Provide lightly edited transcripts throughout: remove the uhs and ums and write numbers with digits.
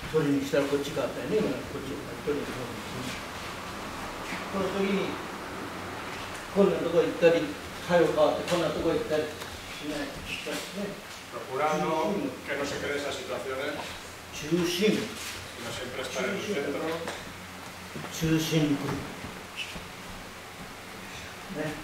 取りにしたらこっち側だったよね、今こっち取りにこの時にこんなとこ行ったり、早く変わってこんなとこ行ったりしないとね。 Procurando que no se creen esas situaciones, 中心部 sino siempre estar en el centro. 中心部ね。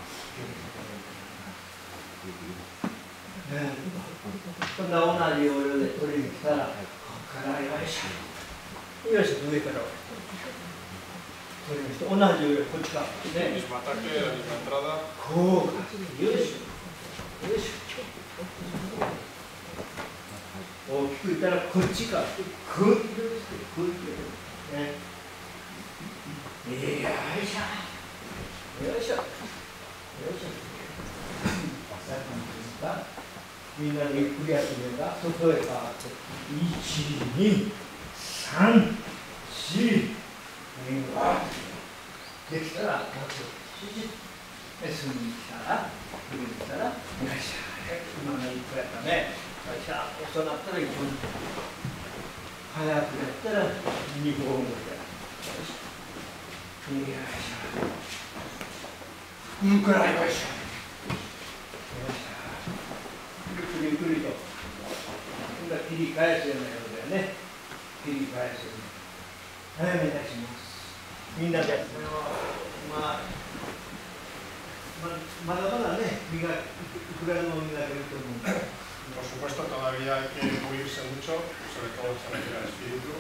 こんな同じ要領で取りに来たら、ここからよいしょ。よいしょ、上から取りに来て、同じ要領、こっちから。 El mismo ataque, la misma entrada. こう、よいしょ。よいしょ。大きく言ったら、こっちから。こう、こう、ね。よいしょ。よいしょ。よいしょ。みんなでゆっくりやってみれば、外へ変わって、1、2、3、4、できたら、隅に来たら、上に来たら、よいしょ。今の1個やったね。よいしょ。遅なったら1本。早くやったら2本ぐらい。よいしょ。よいしょ。うんくらいよいしょ。ゆっくりと、今度は切り返すようなようだよね。切り返すように。はい、お願いします。みんなで、まだまだね、いくらでも磨けると思う。 Por supuesto, todavía hay que pulirse mucho, sobre todo se refiere al espíritu.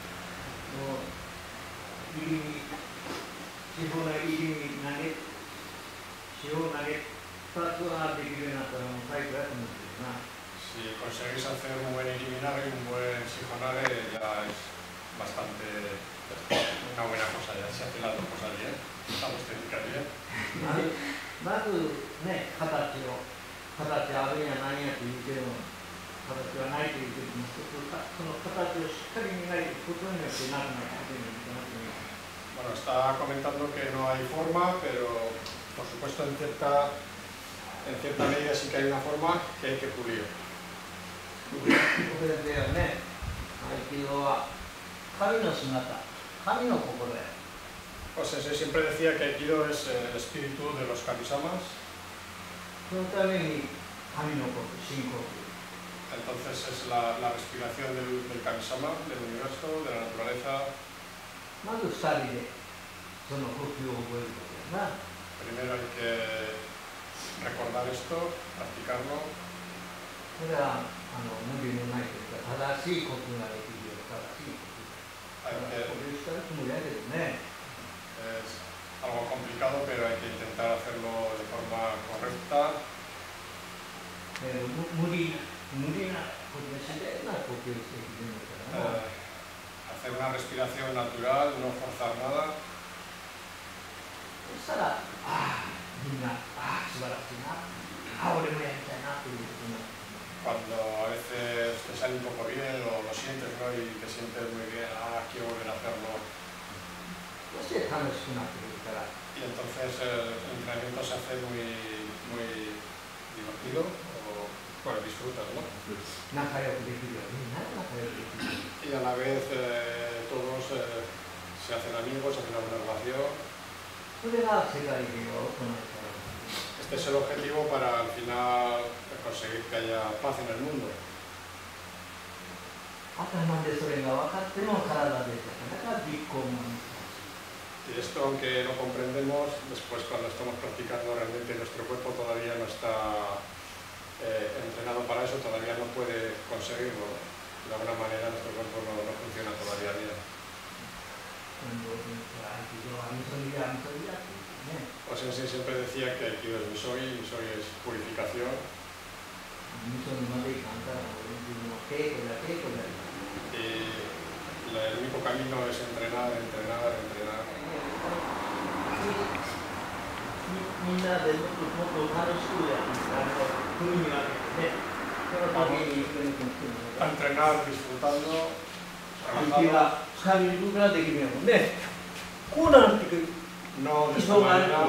地方の入りに投げ、地方投げ、2つができるようになったらもう最高やと思うんですよな。 Si conseguís hacer un buen eliminare y un buen sijonare, ya es bastante una buena cosa, ya se hace las dos cosas bien, estamos técnicas bien. まずね、形あるんやないんやって言うけど、形はないというけども、その形をしっかり磨いていくことによってなくなっていくんだなと思います。 Bueno, está comentando que no hay forma, pero por supuesto en cierta medida sí que hay una forma que hay que pulir. これでね、合気道は神の姿、神の心や。 Pues ese siempre decía que Aikido es el espíritu de los kamisamas. そのために神の心、信仰。 Entonces es la respiración del kamisama, del universo, de la naturaleza. まず2人でその呼吸を覚えることやな。 Primero hay que recordar esto, practicarlo. それは無理のないというか、正しい呼吸ができるよう正しい呼吸。呼吸したつもりやけどね。 Es algo complicado, pero hay que intentar hacerlo de forma correcta. 無理な呼吸、自然な呼吸しているのからな。 Hacer una respiración natural, no forzar nada. そしたら、みんな、素晴らしいな、俺もやりたいなということになって。 Cuando a veces te sale un poco bien o lo sientes, ¿no? Y te sientes muy bien, quiero volver a hacerlo. Y entonces el entrenamiento se hace muy divertido, bueno, disfrutas, ¿no? Y a la vez todos se hacen amigos, hacen una buena relación. Este es el objetivo para al final conseguir que haya paz en el mundo. Y esto, aunque no comprendemos, después cuando estamos practicando realmente nuestro cuerpo todavía no está entrenado para eso, todavía no puede conseguirlo. De alguna manera nuestro cuerpo no funciona todavía bien. Pues en sí siempre decía que Aikido es Misoi es purificación. Y el único camino es entrenar. A entrenar disfrutando, no de esta manera,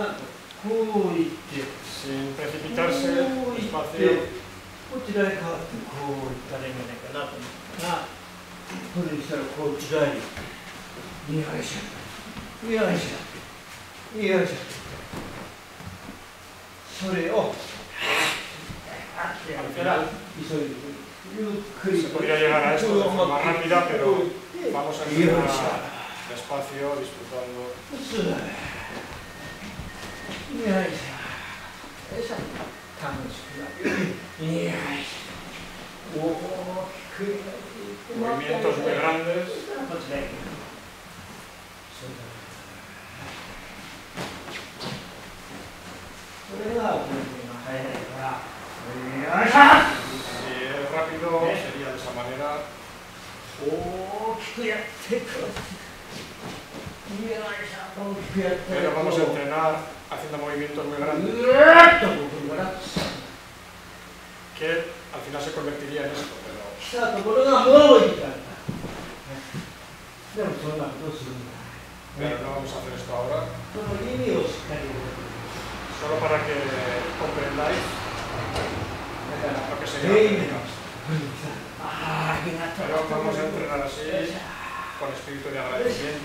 sin precipitarse, despacio. これにしたらこう左よいしょよいしょよいしょそれをあってやったら急いでゆっくり Se podría llegar a esto de forma rápida, pero vamos a entrenar despacio, disfrutando. よいしょよいしょ楽しくなるよいしょ大きく Movimientos muy grandes. こっちでそれが速いからよいしょ Si es rápido, sería de esa manera. 大きくやっていくよいしょ大きくやって Pero vamos a entrenar haciendo movimientos muy grandes. ぐーっと僕から Que al final se convertiría en esto, pero 来たところがもういいからでもそんなことするんだ no vamos a hacer esto ahora. その意味をしっかり Solo para que comprendáis だから lo que sería la 意味 técnica. ああ、ありがとう Pero vamos a entrenar así, con espíritu de agradecimiento.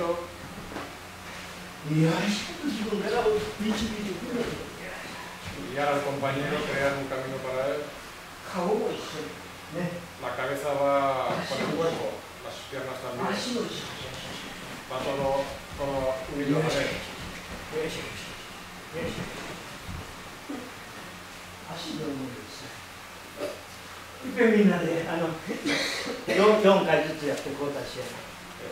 よし自分から導いてくれ Guiar al compañero, crear un camino para él. 顔も一緒にね La cabeza va con el cuerpo, las piernas también. 足も一緒に Va todo unido a la vez. よしよし足の重いですいっぺんみんなで4回ずつやって交代しやな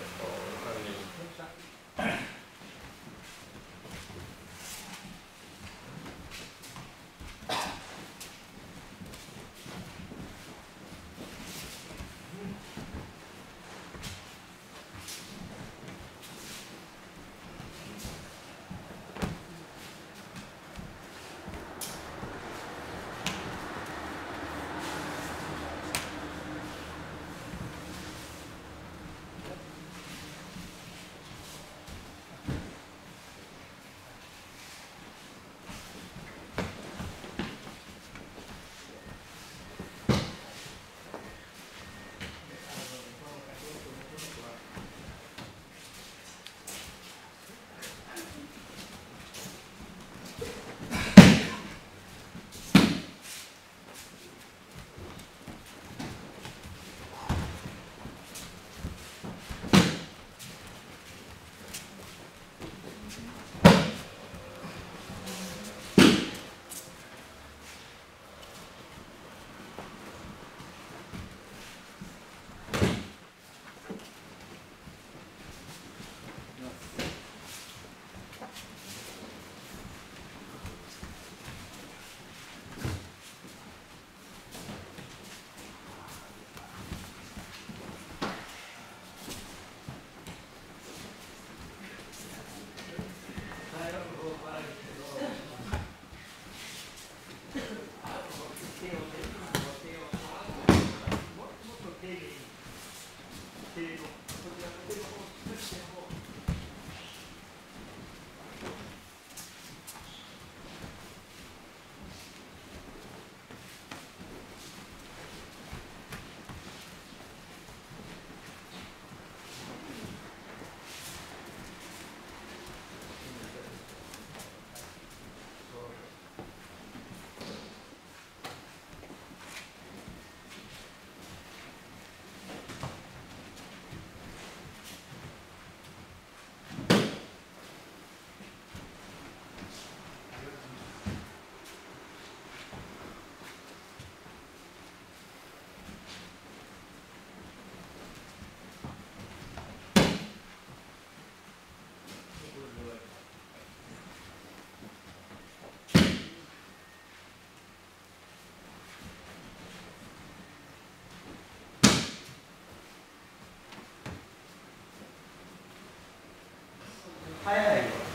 早いよ。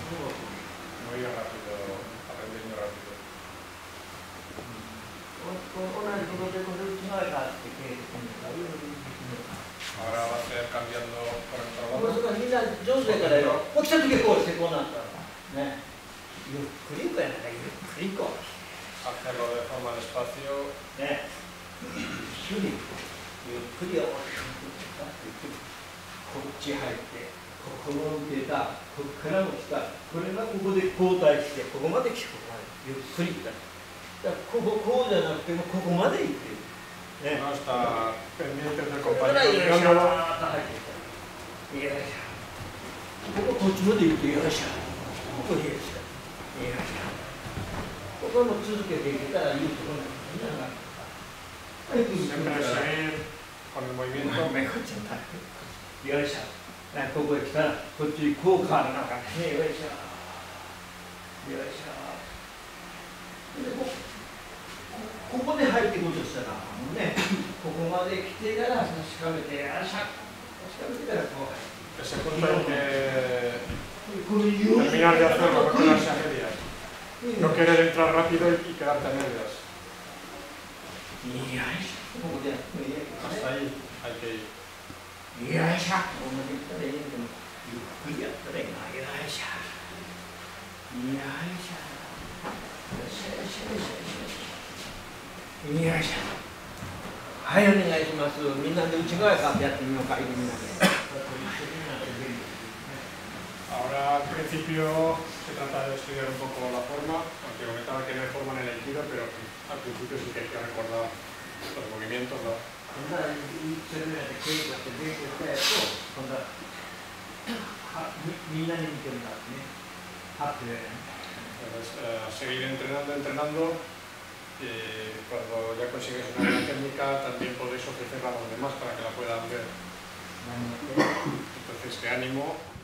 Muy rápido, aprendiendo rápido. 同じことでこれ違いがあって経営的には、 Ahora va a ser cambiando por el もう trabajo. そこみんな上手だからよ。こっちの時こうしてこうなったらね。ゆっくりこうやからゆっくりこう。 Hacerlo de forma despacio. ね。ゆっくりゆっくりよ。 ち入ってこの受けたここからも来たこれがここで交代してここまで来てここまでゆっくり来た。だからこうじゃなくてもここまで行ってる。ね、 no está pendiente del ここからよいしょーっと compañero. 入ってきた。よいしょ。こっちまで行ってよいしょ。ここよいしょ。よいしょ。ここも続けていけたらいいところなんだ。はい、 Siempre seguir con el movimiento. よいしょ。ここへ来たらこっちこう変わらなかったね。よいしょ。よいしょ。でここで入っていこうとしたらね、ここまで来てから確かめて、よいしょ。確かめてからこう入って。 Ese punto en que terminar de hacerlo, no quedarse a medias. No querer entrar rápido y quedarte a medias. Hasta ahí hay que ir. よいしょ。ここまで来たらいいけど、ゆっくりやったらいいな。よいしょ。よいしょ。よいしょよいしょよいしょよいしょ。よいしょ。はい、お願いします。みんなで内側からやってみようか、みんなで。 Ahora, al principio, se trata de estudiar un poco la forma, aunque comentaba que no hay forma en el Aikido, pero al principio sí que hay que recordar los movimientos, ¿no? みんなに見てもらってね。 Entonces, seguir entrenando, y cuando ya consigues una buena técnica, también podéis ofrecerla a los demás para que la puedan ver. Entonces, que ánimo.